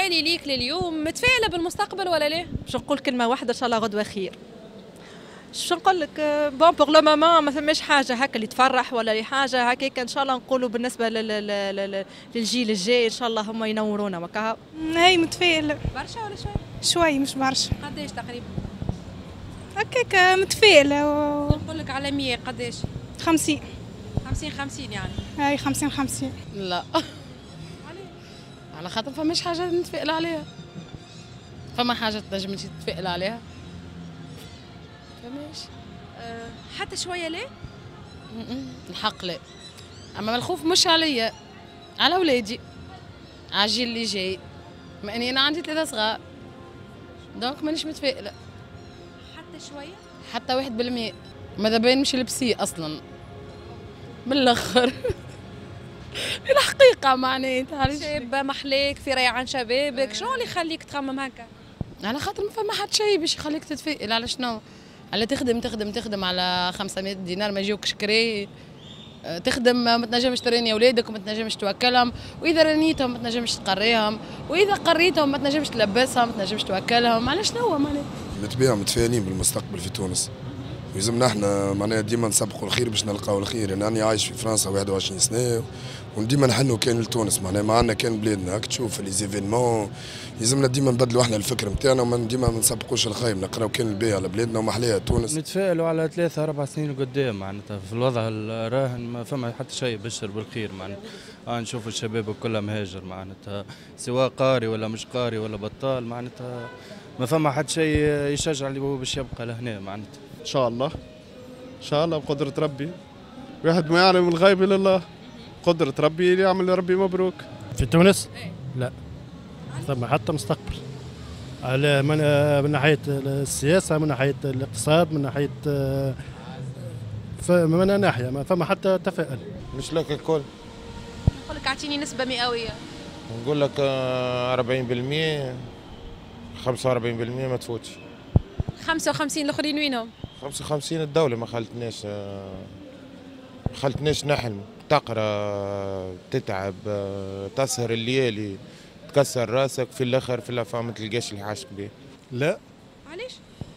سؤالي ليك لليوم، متفائلة بالمستقبل ولا لا؟ باش نقول كلمة واحدة إن شاء الله غدوة خير. شو نقول لك، بون بوغ لو مومون ما فماش حاجة هكا اللي تفرح ولا حاجة هكاك، إن شاء الله نقولوا بالنسبة للجيل الجاي إن شاء الله هم ينورونا وكا. هاي متفائلة. برشا ولا شوي؟ شوي مش برشا. قداش تقريبا؟ هكاك متفائلة نقول لك على 100 قداش؟ 50. 50 يعني. هاي 50. لا على خاطر فماش حاجة نتفائل عليها. فما حاجة تنجم تتفائل عليها. فماش. حتى شوية ليه؟ الحق لا. أما الخوف مش عليا، على ولادي، على الجيل اللي جاي. ما اني انا عندي 3 صغار، دونك مانيش متفائلة. حتى شوية؟ حتى 1%. ماذا بين مش لبسيه اصلا. بالاخر. الحقيقة معناتها شابة محليك في ريعان شبابك، شنو اللي يخليك تخمم هكا؟ على خاطر ما فما حد شيء باش يخليك تتفائل. على شنو؟ على تخدم على 500 دينار ما يجيوكش كري، تخدم ما تنجمش تريني اولادك وما تنجمش توكلهم، واذا رنيتهم ما تنجمش تقريهم، واذا قريتهم ما تنجمش تلبسهم، ما تنجمش توكلهم. على شنو معناتها؟ بالطبيعة متفائلين بالمستقبل في تونس. يلزمنا احنا معناها ديما نسبقوا الخير باش نلقاو الخير. يعني أنا عايش في فرنسا 21 سنة وديما نحنوا كان لتونس، معناها ما عندنا كان بلادنا. هاك تشوف لي زيفينمون يلزمنا ديما نبدلوا احنا الفكر نتاعنا وما ديما ما نسبقوش الخير، نقراو كان الباهي على بلادنا ومحليها تونس. نتفائلوا على 3 4 سنين قدام معناتها في الوضع الراهن ما فما حتى شيء يبشر بالخير معناتها. نشوف الشباب كلها مهاجر معناتها، سواء قاري ولا مش قاري ولا بطال معناتها، ما فما حتى شيء يشجع اللي هو باش يبقى لهنا معناتها. ان شاء الله ان شاء الله بقدرة ربي، واحد ما يعلم الغيب الا الله. قدرة ربي اللي يعمل ربي مبروك. في تونس؟ لا ثم حتى مستقبل، على من ناحية السياسة، من ناحية الاقتصاد، من ناحية من ناحية ما فما حتى تفاؤل. مش لك الكل. نقول لك اعطيني نسبة مئوية. نقول لك 40%، 45% ما تفوتش. 55 الاخرين وينهم؟ 55 الدولة ما خلتناش نحلم، تقرا تتعب تسهر الليالي تكسر راسك في الاخر في الافا ما تلقاش اللي حاشك بيه. لا. علاش؟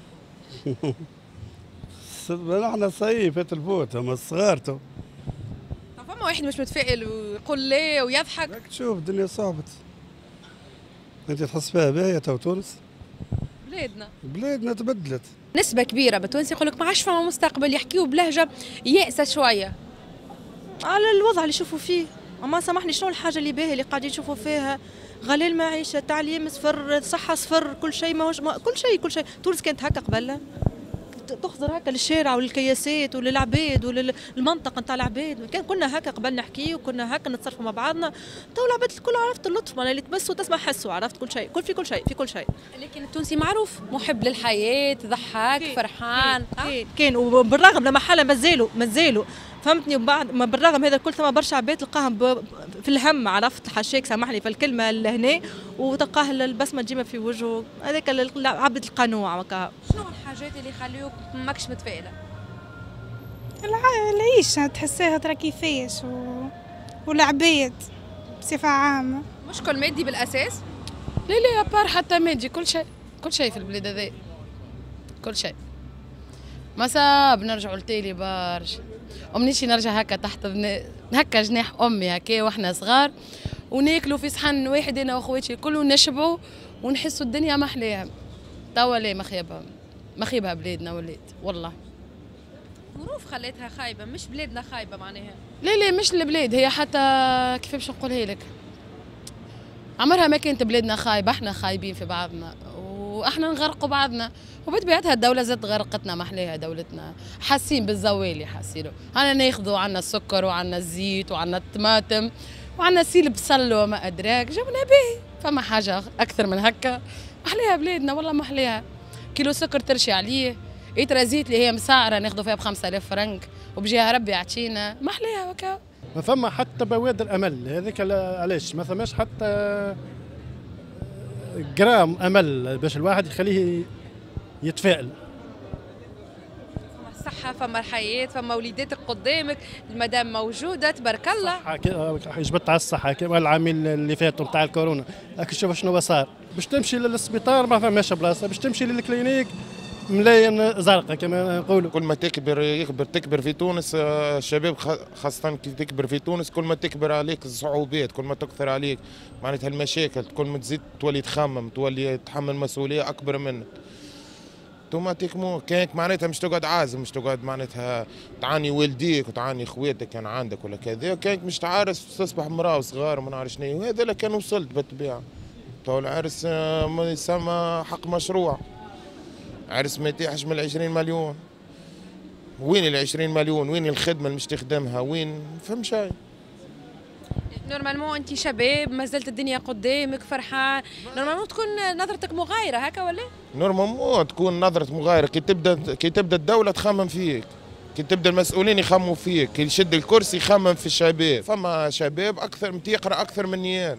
نحن صيفة الفوت هم صغارته. فما واحد مش متفائل ويقول لا ويضحك. راك تشوف الدنيا صعبت. انت تحس فيها باهية تو تونس؟ بلادنا تبدلت. نسبة كبيرة بالتونسي يقول لك ما عادش فما مستقبل، يحكيوا بلهجة يائسة شوية. على الوضع اللي يشوفوا فيه، اما سامحني شنو الحاجه اللي باهيه اللي قاعدين يشوفوا فيها؟ غلاء المعيشه، تعليم صفر، صحه صفر، كل شيء ماهوش كل شيء. تونس كانت هكا قبل؟ تخزر هكا للشارع وللكياسات وللعباد وللمنطقه نتاع العباد، كنا هكا قبل نحكي وكنا هكا نتصرفوا مع بعضنا. تو العباد الكل عرفت اللطف، معناها اللي تمس وتسمع حسوا، عرفت كل شيء، في كل شيء. لكن التونسي معروف محب للحياه، ضحك فرحان. كان وبالرغم لما حاله مازالوا فهمتني. وبعد ما بالرغم هذا الكل ثم برشا عباد تلقاهم في الهم، عرفت حاشاك سامحني في الكلمه لهنا، وتلقاه البسمه ديما في وجهه، هذاك عبد القنوع وكا. شنو الحاجات اللي يخليوك ماكش متفائله؟ العيشة تحسيها ترى كيفاش والعباد بصفة عامة. مش كل مادي بالاساس؟ لا ابار حتى مادي، كل شيء في البلاد هذا، كل شيء. ما صاب نرجعوا لتالي برشا، ومنيش نرجع هكا تحت هكا جناح امي هكا واحنا صغار، وناكلوا في صحن واحد انا واخواتي الكل ونشبعوا ونحسوا الدنيا محلاها. توا لا مخيبها بلادنا ولات والله. ظروف خلاتها خايبه، مش بلادنا خايبه معناها. لا مش البلاد، هي حتى كيف باش نقولها لك، عمرها ما كانت بلادنا خايبه، احنا خايبين في بعضنا واحنا نغرقوا بعضنا، وبطبيعتها الدولة زاد غرقتنا محلاها دولتنا، حاسين بالزوالي حاسينه. أنا ناخذوا عنا السكر وعنا الزيت وعنا الطماطم وعنا سيل بصل وما أدراك، جبنا به فما حاجة أكثر من هكا. محلاها بلادنا والله محلاها. كيلو سكر ترشي عليه، إترا زيت اللي هي مسعرة ناخذوا فيها ب5000 فرنك وبجيها ربي يعطينا، محلاها وكا. ما فما حتى بوادر الأمل، هذاك علاش ما فماش حتى جرام أمل باش الواحد يخليه يتفائل. الصحة، فما الحياة، فما وليداتك قدامك، المدام موجودة تبارك الله. جبت على الصحة كما العامين اللي فاتوا نتاع الكورونا، راك شوف شنو صار، باش تمشي للسبيطار ما فماش بلاصة، باش تمشي للكلينيك ملاين زرقاء كما نقولوا. كل ما تكبر في تونس الشباب خاصة كي تكبر في تونس كل ما تكبر عليك الصعوبات، كل ما تكثر عليك معناتها المشاكل، كل ما تزيد تولي تخمم، تولي تحمل مسؤولية أكبر منك. اوتوماتيكمون كانك معناتها مش تقعد عازم، مش تقعد معناتها تعاني والديك وتعاني خواتك كان عندك ولا كذا، كانك مش تعرس تصبح مراه وصغار وما نعرف شنو، وهذا اللي كان وصلت بالطبيعة. تو العرس ما يسمى حق مشروع، عرس ما يتيحش من 20 مليون. وين 20 مليون؟ وين الخدمة اللي مش تخدمها؟ وين؟ فهم شيء. نورمالمون انت شباب ما زالت الدنيا قدامك فرحان، نورمالمون تكون نظرتك مغايره هكا ولا؟ نورمالمون تكون نظرة مغايرة كي تبدا الدولة تخمم فيك، كي تبدا المسؤولين يخمموا فيك، كي يشد الكرسي يخمم في الشباب. فما شباب اكثر تيقرا اكثر مني انا،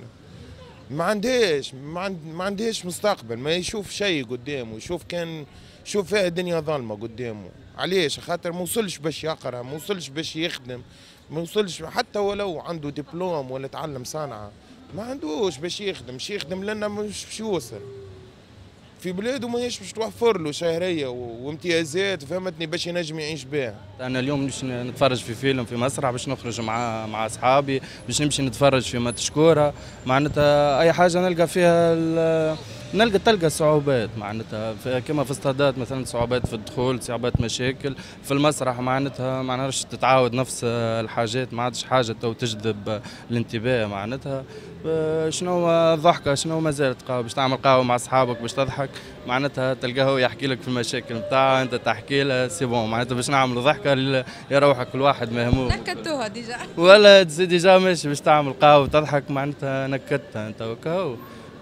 ما عندهاش مستقبل، ما يشوف شيء قدامه، يشوف فيها الدنيا ظلمة قدامه. علاش؟ خاطر ما وصلش باش يقرا، ما وصلش باش يخدم، ما وصلش حتى ولو عنده دبلوم ولا تعلم صنعة، ما عندوش باش يخدم لأنه مش باش يوصل. في بلاده ماهيش باش توفر له شهرية وامتيازات فهمتني باش ينجم يعيش بها. أنا اليوم باش نتفرج في فيلم في مسرح، باش نخرج مع أصحابي، باش نمشي نتفرج في متشكورة، معناتها أي حاجة نلقى فيها تلقى صعوبات، معناتها كما في استادات مثلا صعوبات في الدخول، صعوبات مشاكل في المسرح، معناتها ما نعرفش تتعاود نفس الحاجات، ما عادش حاجة تو تجذب الانتباه. معناتها شنو الضحكة، شنو ما زالت باش تعمل قهوة مع أصحابك باش تضحك، معناتها تلقاه هو يحكي لك في المشاكل نتاعه، أنت تحكي له سي بون، معناتها باش نعملوا ضحكة يروحك كل واحد مهموم. نكتوها ديجا ولا ديجا ماشي باش تعمل قهوة وتضحك، معناتها نكتها أنت وكاو.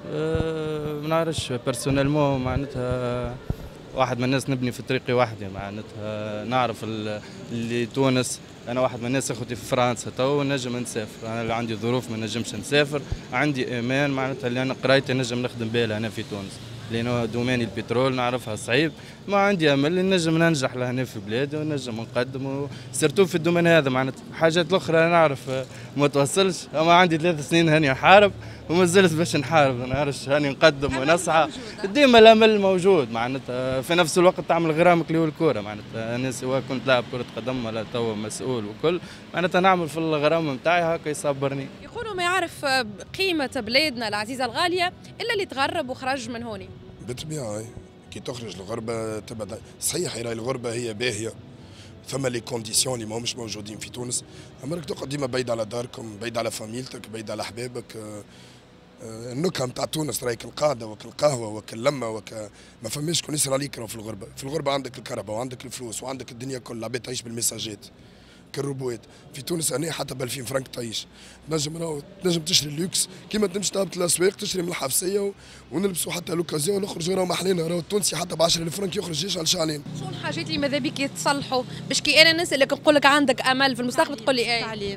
ما نعرفش بيرسونيلمون، معناتها واحد من الناس نبني في طريقي وحدي، معناتها نعرف اللي تونس، انا واحد من الناس اخوتي في فرنسا تو نجم نسافر، انا اللي عندي ظروف ما نجمش نسافر، عندي امان معناتها اللي انا قرايتي نجم نخدم بها هنا في تونس، لانه دوماني البترول نعرفها صعيب، ما عندي امل اللي نجم ننجح لهنا في بلادي ونجم نقدم، سيرتو في الدومين هذا. معناتها حاجات الاخرى نعرف ما توصلش، اما عندي 3 سنين هاني نحارب وما زلت باش نحارب، ما نعرفش هاني نقدم ونسعى، ديما الامل موجود. معناتها في نفس الوقت تعمل غرامك اللي هو الكوره، معناتها انا سواء كنت لاعب كره قدم ولا توا مسؤول وكل، معناتها نعمل في الغرام نتاعي هكا يصبرني. يقولوا ما يعرف قيمه بلادنا العزيزه الغاليه الا اللي تغرب وخرج من هوني. بالطبيعه كي تخرج الغربه تبعد، صحيح راهي الغربه هي باهيه، ثم لي كونديسيون اللي ماهمش موجودين في تونس، اما راك تقعد ديما بعيد على داركم، بعيد على فاميلتك، بعيد على احبابك. النكهه نتاع تونس راهي كالقعده وكالقهوه وكاللمه ما فماش كون يصير عليك في الغربه، في الغربه عندك الكهرباء وعندك الفلوس وعندك الدنيا كل العباد تعيش بالمساجات كالروبوات. في تونس هنا حتى ب 2000 فرنك تعيش، تنجم تشري اللوكس كيما تمشي تهبط الاسواق تشري من الحفصيه ونلبسوا حتى لوكازيون نخرجوا راهو محلينا، راهو التونسي حتى ب 10,000 فرنك يخرج يشعل شعلين. شو الحاجات اللي ماذا بك يتصلحوا باش كي انا نسالك نقول لك عندك امل في المستقبل تقول لي ايه؟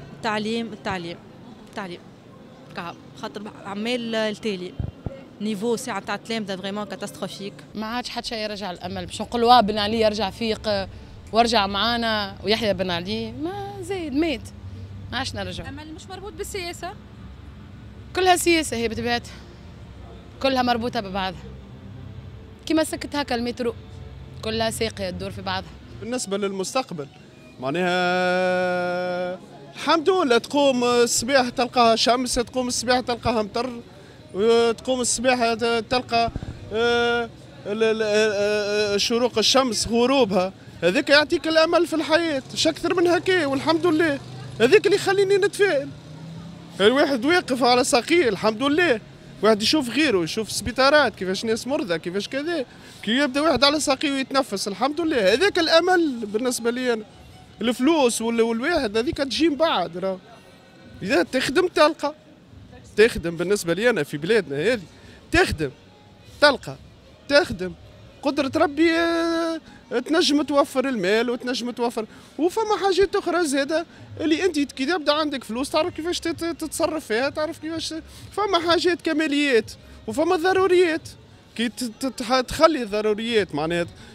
التعليم خاطر عمال التالي نيفو ساعه تاع التلامذه فريمون كاتاستروفيك، ما عادش حتى شيء يرجع الامل، باش نقول واه بن علي يرجع فيق وارجع معانا ويحيى بن علي، ما زايد مات، ما عادش نرجع. امل مش مربوط بالسياسه، كلها سياسه هي بطبيعتها، كلها مربوطه ببعضها، كيما سكت هكا المترو كلها ساقيه تدور في بعضها. بالنسبه للمستقبل معناها الحمد لله، تقوم الصباح تلقاها شمس، تقوم الصباح تلقاها مطر، وتقوم الصباح تلقى شروق الشمس غروبها، هذاك يعطيك الامل في الحياه، مش اكثر من هكا، والحمد لله هذاك اللي يخليني نتفائل. الواحد واقف على ساقيه الحمد لله، واحد يشوف غيره، يشوف سبيطارات كيفاش ناس مرضى كيفاش كذا، كي يبدا واحد على ساقيه ويتنفس الحمد لله، هذاك الامل بالنسبه لي انا. الفلوس والواحد هذيك تجي من بعد، راه اذا تخدم تلقى، تخدم بالنسبه لي انا في بلادنا هذه، تخدم تلقى، تخدم قدرة ربي تنجم توفر المال وتنجم توفر، وفما حاجات اخرى زاده اللي انت كي تبدا عندك فلوس تعرف كيفاش تتصرف فيها، تعرف كيفاش، فما حاجات كماليات وفما ضروريات، كي تخلي ضروريات معناها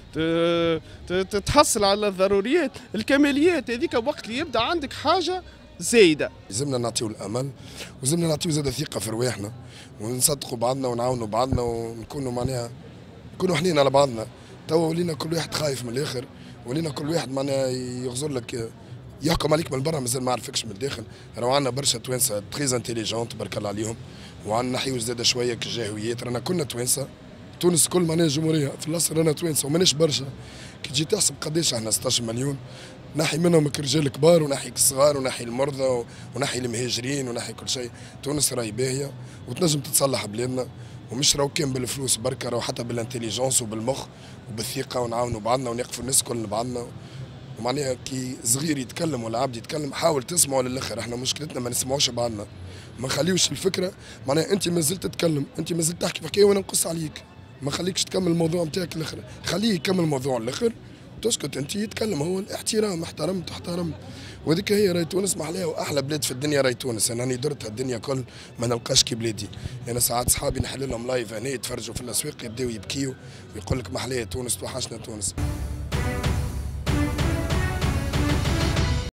تحصل على الضروريات الكماليات هذيك وقت اللي يبدا عندك حاجه زايده. لازمنا نعطيو الامل ولازمنا نعطيو زاد ثقه في رواحنا ونصدقوا بعضنا ونعاونوا بعضنا ونكونوا معناها نكونوا حنين على بعضنا. توا ولينا كل واحد خايف من الاخر، ولينا كل واحد معناها يغزر لك يحكم عليك من برا مازال ما عرفكش من الداخل. راهو عندنا برشا توانسه تريز انتيليجون تبارك الله عليهم، وعندنا نحيو زاد شويه كجاهويات. رانا كلنا توانسه، تونس كل معناها جمهوريه في الاصل رانا توانسه وماناش برشا. كي تجي تحسب قداش احنا 16 مليون، نحي منهم الرجال الكبار ونحي الصغار ونحي المرضى ونحي المهاجرين ونحي كل شيء. تونس راهي باهيه وتنجم تتصلح بلادنا، ومش راهو كان بالفلوس بركه، راهو حتى بالانتيليجونس وبالمخ وبالثقه ونعاونوا بعضنا ونقفوا الناس كل بعضنا. ومعناها كي صغير يتكلم ولا عبد يتكلم حاول تسمعوا للاخر. احنا مشكلتنا ما نسمعوش بعضنا، ما نخليوش الفكره معناها انت ما زلت تتكلم، انت ما زلت تحكي في حكايه وانا نقص عليك، ما خليكش تكمل الموضوع نتاعك الاخر، خليه يكمل الموضوع الاخر تسكت انت يتكلم هو. الاحترام احترمت احترمت، وهذيك هي راهي تونس محلاها واحلى بلاد في الدنيا راهي تونس. انا راني درت الدنيا كل ما نلقاش كي بلادي. انا ساعات صحابي نحل لهم لايف هنا يتفرجوا في الاسواق يبداو يبكيوا ويقول لك محلاها تونس توحشنا تونس.